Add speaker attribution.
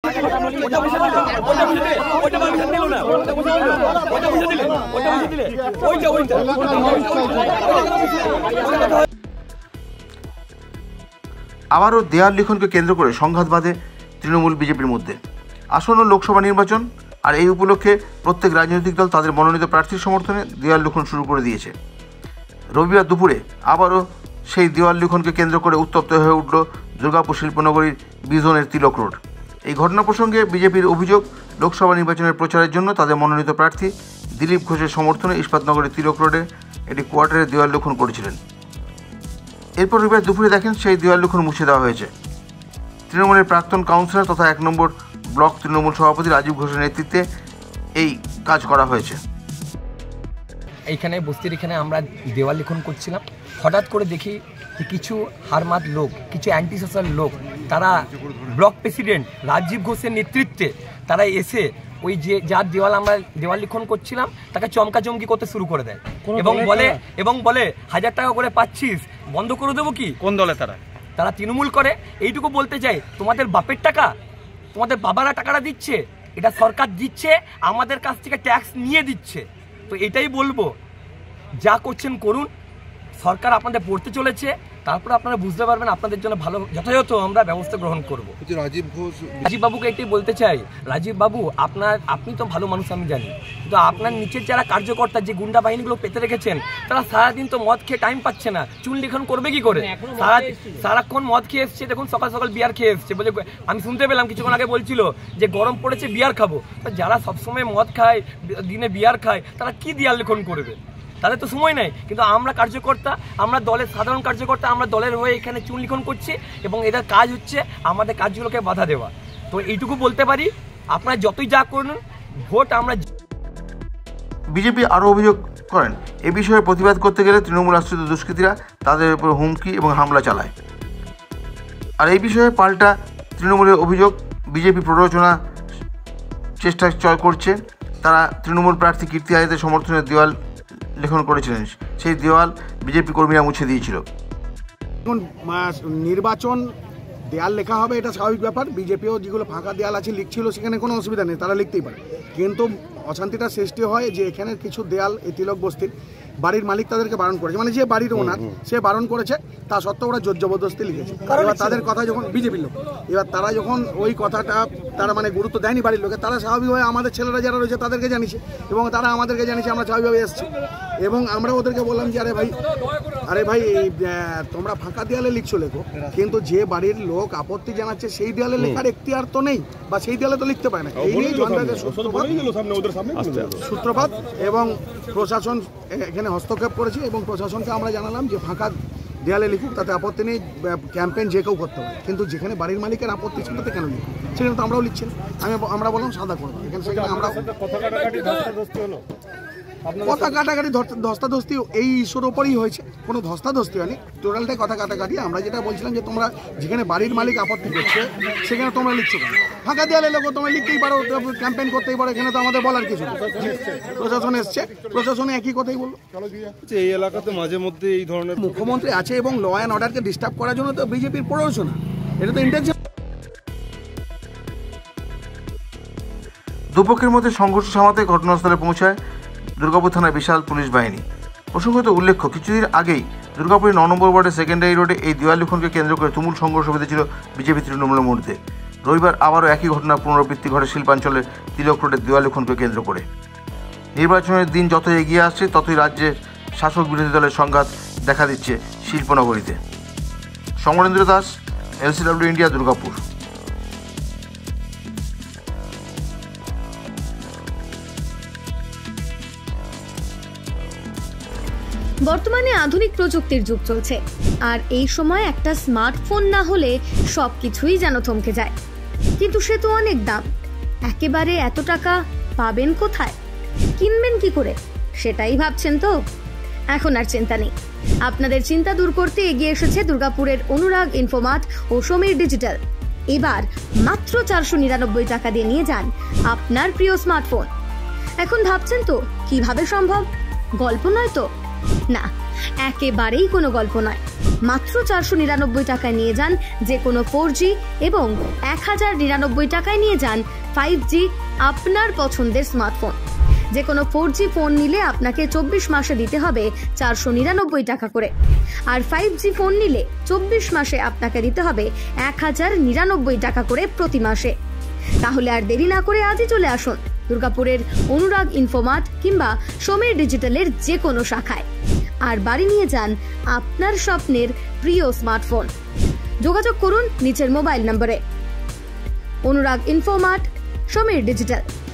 Speaker 1: আবারও দেয়াল লিখনকে কেন্দ্র করে সংঘাত বাঁধে তৃণমূল বিজেপির মধ্যে। আসন্ন লোকসভা নির্বাচন আর এই উপলক্ষে প্রত্যেক রাজনৈতিক দল তাদের মনোনীত প্রার্থীর সমর্থনে দেওয়াল লিখন শুরু করে দিয়েছে। রবিবার দুপুরে আবারও সেই দেওয়াল লিখনকে কেন্দ্র করে উত্তপ্ত হয়ে উঠল দুর্গাপুর শিল্পনগরীর বিজনের তিলক রোড। এই ঘটনা প্রসঙ্গে বিজেপির অভিযোগ, লোকসভা নির্বাচনের প্রচারের জন্য তাদের মনোনীত প্রার্থী দিলীপ ঘোষের সমর্থনে ইস্পাতনগরের তিলক রোডে একটি কোয়ার্টারে দেওয়াল লিখন করেছিলেন। এরপর রবিবার দুপুরে দেখেন সেই দেওয়াল লিখন মুছে দেওয়া হয়েছে। তৃণমূলের প্রাক্তন কাউন্সিলর তথা 1 নম্বর ব্লক তৃণমূল সভাপতি রাজীব ঘোষের নেতৃত্বে এই কাজ করা হয়েছে।
Speaker 2: এইখানে বস্তির এখানে আমরা দেওয়াল লিখন করছিলাম, হঠাৎ করে দেখি যে কিছু হারমাত লোক, কিছু অ্যান্টি সোশ্যাল লোক, তারা ব্লক প্রেসিডেন্ট রাজীব ঘোষের নেতৃত্বে তারা এসে ওই যে যার দেওয়াল লিখন করছিলাম তাকে চমকাচমকি করতে শুরু করে দেয় এবং বলে 1000 টাকা করে পাচ্ছিস, বন্ধ করে দেবো কি?
Speaker 3: কোন দলে তারা
Speaker 2: তৃণমূল করে। এইটুকু বলতে চাই, তোমাদের বাপের টাকা, তোমাদের বাবারা টাকাটা দিচ্ছে, এটা সরকার দিচ্ছে, আমাদের কাছ থেকে ট্যাক্স নিয়ে দিচ্ছে। তো এটাই বলবো, যা করছেন করুন, সরকার আপনাদের পড়তে চলেছে, তারপরে আপনারা বুঝতে পারবেন, আপনাদের জন্য ভালো যথাযথ আমরা ব্যবস্থা গ্রহণ করবো। রাজীব বাবুকে এটাই বলতে চাই, রাজীব বাবু আপনি তো ভালো মানুষ আমি জানি, কিন্তু আপনার নিচের যারা কার্যকর্তা, যে গুন্ডা বাহিনীগুলো পেতে রেখেছেন, তারা সারাদিন তো মদ খেয়ে টাইম পাচ্ছে না, চুন লিখন করবে কি করে? সারাক্ষণ মদ খেয়ে এসছে, দেখুন সকাল সকাল বিয়ার খেয়ে এসছে, বলে আমি শুনতে পেলাম কিছুক্ষণ আগে বলছিল যে গরম পড়েছে বিয়ার খাবো। যারা সবসময় মদ খায়, দিনে বিয়ার খায়, তারা কি দেয়াল লিখন করবে? তাদের তো সময় নাই। কিন্তু আমরা কার্যকর্তা, আমরা দলের সাধারণ কার্যকর্তা, আমরা দলের হয়ে এখানে চুন লিখন করছি এবং এদের কাজ হচ্ছে আমাদের কাজগুলোকে বাধা দেওয়া। তো এইটুকু বলতে পারি, আপনারা যতই যা করুন, ভোট আমরা।
Speaker 1: বিজেপি আরও অভিযোগ করেন, এ বিষয়ে প্রতিবাদ করতে গেলে তৃণমূল আশ্রিত দুষ্কৃতীরা তাদের উপর হুমকি এবং হামলা চালায়। আর এই বিষয়ে পাল্টা তৃণমূলের অভিযোগ, বিজেপি প্ররোচনা চেষ্টা করছে। তারা তৃণমূল প্রার্থী কীর্তি আজাদের সমর্থনে দেওয়াল লিখন করেছিলেন, সেই দেওয়াল বিজেপি কর্মীরা মুছে দিয়েছিল।
Speaker 4: নির্বাচন দেয়াল লেখা হবে, এটা স্বাভাবিক ব্যাপার। বিজেপিও যেগুলো ফাঁকা দেয়াল আছে লিখছিল, সেখানে কোনো অসুবিধা নেই, তারা লিখতেই পারে। কিন্তু অশান্তিটা সৃষ্টি হয় যে এখানে কিছু দেয়াল এই তিলক বস্তির বাড়ির মালিক তাদেরকে বারণ করেছে, মানে যে বাড়ির ওনার, সে বারণ করেছে, তা সত্ত্বেও ওরা জোর জবরদস্তি লিখেছে। এবার তাদের কথা যখন বিজেপির লোক, এবার তারা যখন ওই কথাটা তারা মানে গুরুত্ব দেয়নি বাড়ির লোকে, তারা স্বাভাবিকভাবে আমাদের ছেলেরা যারা রয়েছে তাদেরকে জানিয়েছে এবং তারা আমাদেরকে জানিয়েছে, আমরা স্বাভাবিকভাবে এসেছি এবং আমরা ওদেরকে বললাম যে আরে ভাই তোমরা ফাঁকা দেয়ালে লিখছো লেখো, কিন্তু যে বাড়ির লোক আপত্তি জানাচ্ছে সেই দেয়ালে লেখার এখতিয়ার তো নেই, বা সেই দেয়ালে তো লিখতে পারে না। এই নিয়ে সূত্রপাত এবং প্রশাসন এখানে হস্তক্ষেপ করেছি এবং প্রশাসনকে আমরা জানালাম যে ফাঁকা দেয়ালে লিখুক, তাতে আপত্তি নেই, ক্যাম্পেইন যে কেউ করতে পারে, কিন্তু যেখানে বাড়ির মালিকের আপত্তি ছিল তাতে কেন লিখুক? সেখানে তো আমরাও লিখছি না। আমরা বললাম সাদা করবো, সেখানে আমরা কথা কাটাকাটি ধস্তাধস্তি এই ইস্যুর ওপরই হয়েছে, কোনো ধস্তাধস্তি হয়নি, টোটালটাই কথা কাটাকাটি। আমরা যেটা বলছিলাম যে তোমরা যেখানে বাড়ির মালিক আপত্তি করছে সেখানে তোমরা লিখছো কেন? ফাঁকা দেয়ালে লেখো, তোমরা লিখতেই পারো, ক্যাম্পেইন করতেই পারো, এখানে তো আমাদের বলার কিছু। প্রশাসন এসছে, প্রশাসনে একই কথাই বললো।
Speaker 3: এই এলাকাতে মাঝে মধ্যে এই ধরনের
Speaker 4: মুখ্যমন্ত্রী আছে এবং ল অ্যান্ড অর্ডারকে ডিস্টার্ব করার জন্য তো বিজেপির প্ররোচনা, এটা তো ইন্টেনশন।
Speaker 1: দুপক্ষের মধ্যে সংঘর্ষ সামাতে ঘটনাস্থলে পৌঁছায় দুর্গাপুর থানার বিশাল পুলিশ বাহিনী। প্রসঙ্গত উল্লেখ্য, কিছুদিন আগেই দুর্গাপুরের 9 নম্বর ওয়ার্ডের সেকেন্ডারি রোডে এই দেওয়াল লিখনকে কেন্দ্র করে তুমুল সংঘর্ষ বেঁধেছিল বিজেপি তৃণমূলের মধ্যে। রবিবার আবারও একই ঘটনার পুনরাবৃত্তি ঘটে শিল্পাঞ্চলের তিলক রোডের দেওয়াল লিখনকে কেন্দ্র করে। নির্বাচনের দিন যত এগিয়ে আসছে, ততই রাজ্যের শাসক বিরোধী দলের সংঘাত দেখা দিচ্ছে শিল্পনগরীতে। Samarendra Das, LCW India, Durgapur.
Speaker 5: বর্তমানে আধুনিক প্রযুক্তির যুগ চলছে, আর এই সময় একটা স্মার্টফোন না হলে সবকিছুই যেন থমকে যায়। কিন্তু সে তো অনেক দাম, একেবারে এত টাকা পাবেন কোথায়, কিনবেন কি করে, সেটাই ভাবছেন তো? এখন আর চিন্তা নেই, আপনাদের চিন্তা দূর করতে এগিয়ে এসেছে দুর্গাপুরের অনুরাগ ইনফোমার্ট ও সমীর ডিজিটাল। এবার মাত্র 499 টাকা দিয়ে নিয়ে যান আপনার প্রিয় স্মার্টফোন। এখন ভাবছেন তো কিভাবে সম্ভব, গল্প নয় তো? না, একেবারেই কোনো গল্প নয়। মাত্র 499 টাকায় নিয়ে যান যে কোনো 4G এবং 1099 টাকায় নিয়ে যান 5G আপনার পছন্দের স্মার্টফোন। যে কোনো 4G ফোন নিলে আপনাকে 24 মাসে দিতে হবে 499 টাকা করে, আর 5G ফোন নিলে 24 মাসে আপনাকে দিতে হবে 1099 টাকা করে প্রতি মাসে। তাহলে আর দেরি না করে আজই চলে আসুন দুর্গাপুরের অনুরাগ ইনফোমার্ট কিংবা সমীর ডিজিটালের যে কোনো শাখায়, আর বাড়ি নিয়ে যান আপনার স্বপ্নের প্রিয় স্মার্টফোন। যোগাযোগ করুন নিচের মোবাইল নম্বরে। অনুরাগ ইনফোমার্ট, সমীর ডিজিটাল।